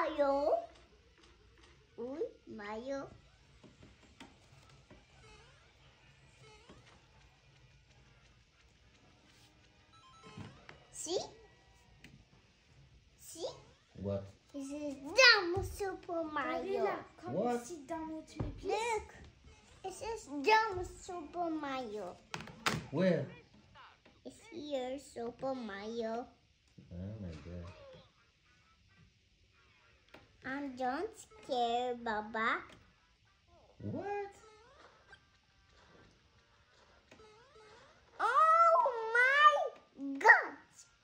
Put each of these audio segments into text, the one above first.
Mario. Ooh, Mario. See? See? What? This is dumb Super Mario. What? Look. This is dumb Super Mario. Where? It's here, Super Mario. Oh my god. And don't scare Baba. What? Oh my god!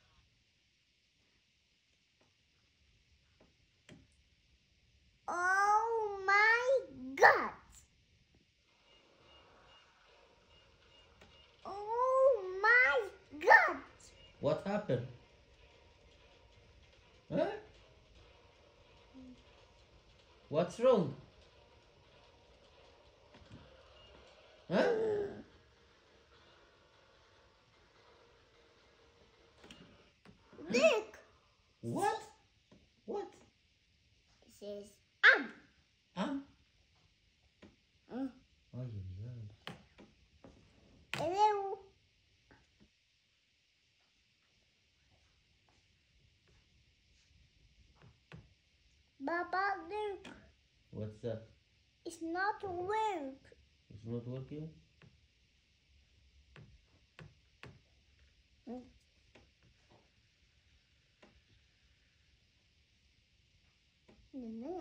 Oh my god! Oh my god! What happened? Huh? What's wrong? Huh? Look! What? What? This is Um? Mm. Oh, yeah. Hello. Baba, look. What's that? It's not work. It's not working? Mm. No.